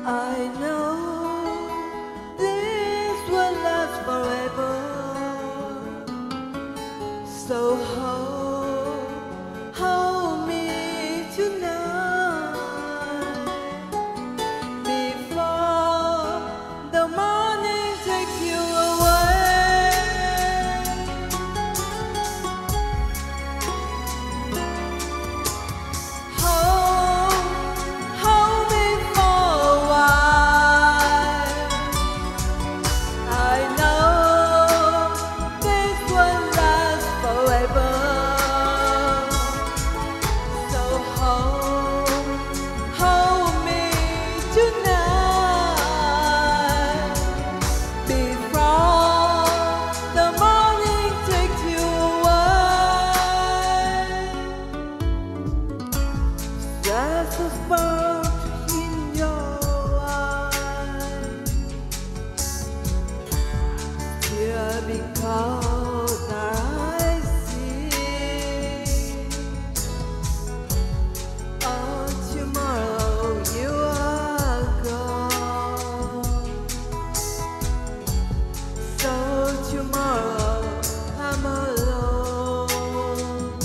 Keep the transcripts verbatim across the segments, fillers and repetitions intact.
I know this will last forever. So hold, hold me tonight before the morning takes you away. Hold, hold me for a while. I know this will last forever. So hold, hold me tonight before the morning takes you away. There's a spark in your eyes, here because I see. Oh, tomorrow you are gone. So tomorrow I'm alone.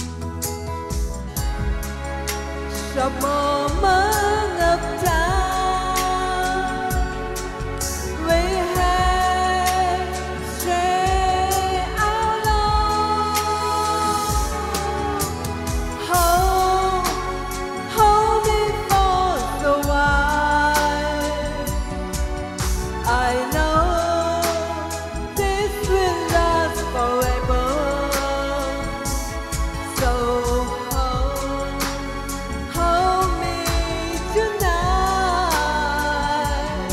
Some moment of time we have strayed alone. Hold, hold me for a while. I know this will last forever. So hold, hold me tonight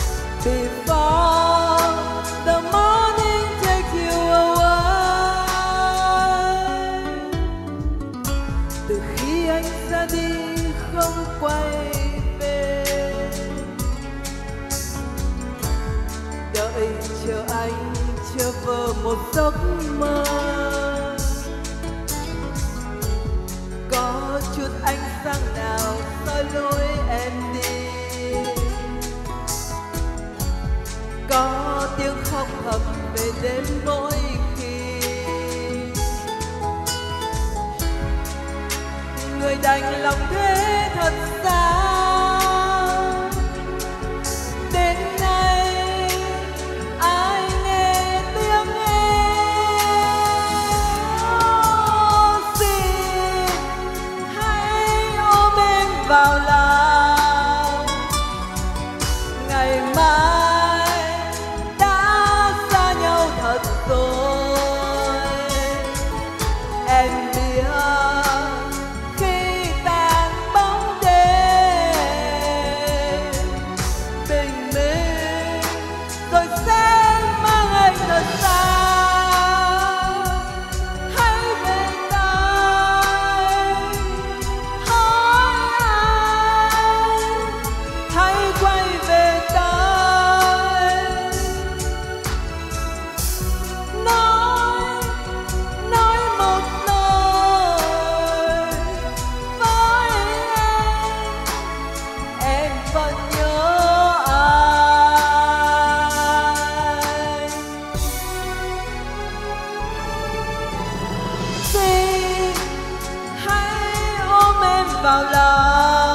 before the morning takes you away. Từ khi anh ra đi không quay về, đợi chờ anh chờ vờ một giấc mơ. Có chút ánh sáng nào soi lối em đi, có tiếng khóc thầm về đêm mỗi khi người đành lòng thế thật sao. Đến nay ai nghe tiếng em, xin hãy ôm em vào lòng. Ngày mai đã xa nhau thật rồi, em biết khi tàn bóng đêm bình minh rồi sẽ mang anh thật xa. Hãy về tay hỏi anh, hãy quay về tay. Nói, nói một lời với em, em vẫn nhớ anh. Xin hãy ôm em vào lòng.